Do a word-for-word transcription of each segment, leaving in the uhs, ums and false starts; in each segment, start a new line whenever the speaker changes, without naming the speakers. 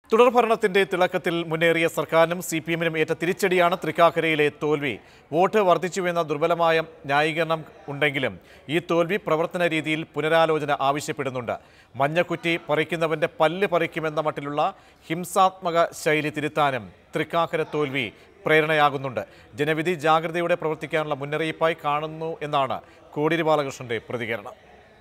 തുടർഭരണത്തിന്റെ തിളക്കത്തിൽ മുന്നേറിയ സർക്കാരിനും C P എമ്മിനും ഏറ്റ തിരിച്ചടിയാണ് തൃക്കാക്കരയിലെ തോൽവി. വോട്ട് വർദ്ധിച്ചുവെന്ന ദുർബലമായ ന്യായീകരണം ഉണ്ടെങ്കിലും ഈ തോൽവി പ്രവർത്തന രീതിയിൽ പുനരാലോചന ആവശ്യപ്പെടുന്നുണ്ട്. മഞ്ഞക്കുറ്റി പറിക്കുന്നവന്റെ പല്ല് പറിക്കുമെന്ന മട്ടിലുള്ള ഹിംസാത്മക ശൈലി തിരുത്താനും തൃക്കാക്കര തോൽവി പ്രേരണയാകുന്നുണ്ട്. ജനവിധി ജാഗ്രതയോടെ പ്രവർത്തിക്കാനുള്ള മുന്നറിയിപ്പായി കാണുന്നു എന്നാണ് കോടിയേരി ബാലകൃഷ്ണന്റെ പ്രതികരണം.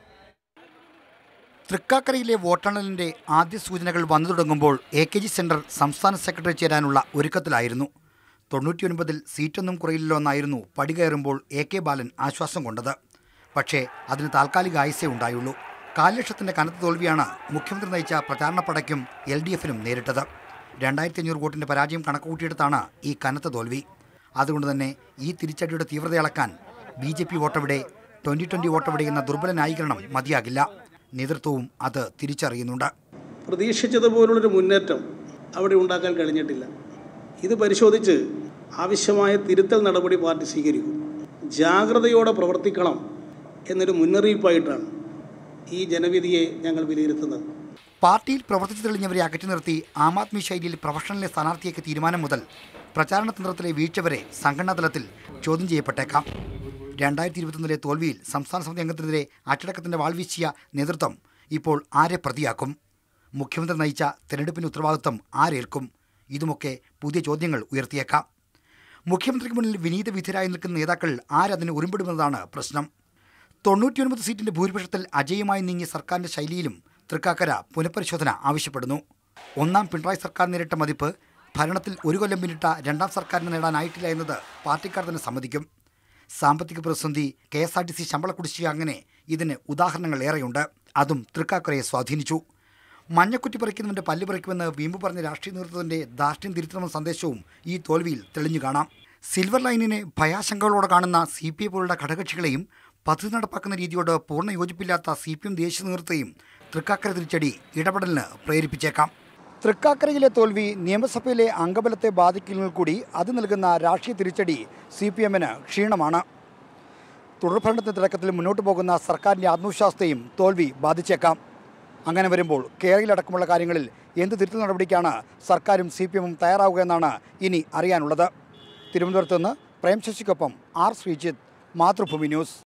തൃക്കാക്കരയിലെ വോട്ടെണ്ണലിന്റെ ആദ്യ സൂചനകൾ വന്നു തുടങ്ങുമ്പോൾ എ കെ ജി സെന്റർ സംസ്ഥാന സെക്രട്ടറി ചേരാനുള്ള ഒരുക്കത്തിലായിരുന്നു. തൊണ്ണൂറ്റിയൊൻപതിൽ സീറ്റൊന്നും കുറയില്ലല്ലോ എന്നായിരുന്നു പടികയറുമ്പോൾ എ കെ ബാലൻ ആശ്വാസം കൊണ്ടത്. പക്ഷേ അതിന് താൽക്കാലിക ആയുസേ ഉണ്ടായുള്ളൂ. കാൽ ലക്ഷത്തിന്റെ കനത്ത തോൽവിയാണ് മുഖ്യമന്ത്രി നയിച്ച പ്രചാരണപ്പടയ്ക്കും എൽ ഡി എഫിനും നേരിട്ടത്. രണ്ടായിരത്തി അഞ്ഞൂറ് വോട്ടിന്റെ പരാജയം കണക്കുകൂട്ടിയെടുത്താണ് ഈ കനത്ത തോൽവി. അതുകൊണ്ട് തന്നെ ഈ തിരിച്ചടിയുടെ തീവ്രത അളക്കാൻ ബി ജെ പി വോട്ടെവിടെ, ട്വന്റി ട്വന്റി വോട്ടെവിടെ എന്ന ദുർബല ന്യായീകരണം മതിയാകില്ല. നേതൃത്വവും അത് തിരിച്ചറിയുന്നുണ്ട്.
പ്രതീക്ഷിച്ചതുപോലുള്ളൊരു മുന്നേറ്റം അവിടെ ഉണ്ടാക്കാൻ കഴിഞ്ഞിട്ടില്ല. ഇത് പരിശോധിച്ച് ആവശ്യമായ തിരുത്തൽ നടപടി പാർട്ടി സ്വീകരിക്കും. ജാഗ്രതയോടെ പ്രവർത്തിക്കണം എന്നൊരു മുന്നറിയിപ്പായിട്ടാണ് ഈ ജനവിധിയെ ഞങ്ങൾ വിലയിരുത്തുന്നത്.
പാർട്ടിയിൽ പ്രവർത്തിച്ചു തെളിഞ്ഞവരെ അകറ്റി നിർത്തി ആം ആദ്മി ശൈലിയിൽ പ്രൊഫഷണലിലെ സ്ഥാനാർത്ഥിയൊക്കെ തീരുമാനം മുതൽ പ്രചാരണ തന്ത്രത്തിലെ വീഴ്ച വരെ സംഘടനാ തലത്തിൽ ചോദ്യം ചെയ്യപ്പെട്ടേക്കാം. രണ്ടായിരത്തി ഇരുപത്തൊന്നിലെ തോൽവിയിൽ സംസ്ഥാന സമിതി അംഗത്തിനെതിരെ അച്ചടക്കത്തിന്റെ വാൾവീശിയ നേതൃത്വം ഇപ്പോൾ ആരെ പ്രതിയാക്കും? മുഖ്യമന്ത്രി നയിച്ച തെരഞ്ഞെടുപ്പിന്റെ ഉത്തരവാദിത്വം ആരേൽക്കും? ഇതുമൊക്കെ പുതിയ ചോദ്യങ്ങൾ ഉയർത്തിയേക്കാം. മുഖ്യമന്ത്രിക്ക് മുന്നിൽ വിനീത വിധേയരായി നിൽക്കുന്ന നേതാക്കൾ ആരതിന് ഉരുമ്പിടുമെന്നതാണ് പ്രശ്നം. തൊണ്ണൂറ്റിയൊൻപത് സീറ്റിന്റെ ഭൂരിപക്ഷത്തിൽ അജയമായി നീങ്ങിയ സർക്കാരിന്റെ ശൈലിയിലും തൃക്കാക്കര പുനഃപരിശോധന ആവശ്യപ്പെടുന്നു. ഒന്നാം പിണറായി സർക്കാർ നേരിട്ട മതിപ്പ് ഭരണത്തിൽ ഒരു കൊല്ലം പിന്നിട്ട രണ്ടാം സർക്കാരിന് നേടാനായിട്ടില്ല എന്നത് പാർട്ടിക്കാർ തന്നെ സമ്മതിക്കും. സാമ്പത്തിക പ്രതിസന്ധി, K S R T C ശമ്പള കുടിശ്ശിക, അങ്ങനെ ഇതിന് ഉദാഹരണങ്ങൾ ഏറെയുണ്ട്. അതും തൃക്കാക്കരയെ സ്വാധീനിച്ചു. മഞ്ഞക്കുറ്റി പറിക്കുന്നവന്റെ പല്ല് പറിക്കുമെന്ന് വീമ്പ് പറഞ്ഞ രാഷ്ട്രീയ നേതൃത്വത്തിന്റെ ധാർഷ്ട്യം തിരുത്തണമെന്ന സന്ദേശവും ഈ തോൽവിയിൽ തെളിഞ്ഞു കാണാം. സിൽവർ ലൈനിനെ ഭയാശങ്കകളോടെ കാണുന്ന സി പി ഐ പോലുള്ള ഘടകകക്ഷികളെയും പദ്ധതി നടപ്പാക്കുന്ന രീതിയോട് പൂർണ്ണ യോജിപ്പില്ലാത്ത സി പി എം ദേശീയ നേതൃത്വത്തെയും തൃക്കാക്കര തിരിച്ചടി ഇടപെടലിന് പ്രേരിപ്പിച്ചേക്കാം. തൃക്കാക്കരയിലെ തോൽവി നിയമസഭയിലെ അംഗബലത്തെ ബാധിക്കുന്നതിൽ കൂടി അത് നൽകുന്ന രാഷ്ട്രീയ തിരിച്ചടി സി പി എമ്മിന് ക്ഷീണമാണ്. തുടർഭരണത്തിന്റെ തിളക്കത്തിൽ മുന്നോട്ട് പോകുന്ന സർക്കാരിൻ്റെ ആത്മവിശ്വാസത്തെയും തോൽവി ബാധിച്ചേക്കാം. അങ്ങനെ വരുമ്പോൾ കേരളയിലടക്കമുള്ള കാര്യങ്ങളിൽ എന്ത് തിരുത്തൽ നടപടിക്കാണ് സർക്കാരും സി പി എമ്മും തയ്യാറാവുക എന്നാണ് ഇനി അറിയാനുള്ളത്. തിരുവനന്തപുരത്ത് നിന്ന് പ്രേം ശശിക്കൊപ്പം ആർ ശ്രീജിത്ത്, മാതൃഭൂമി ന്യൂസ്.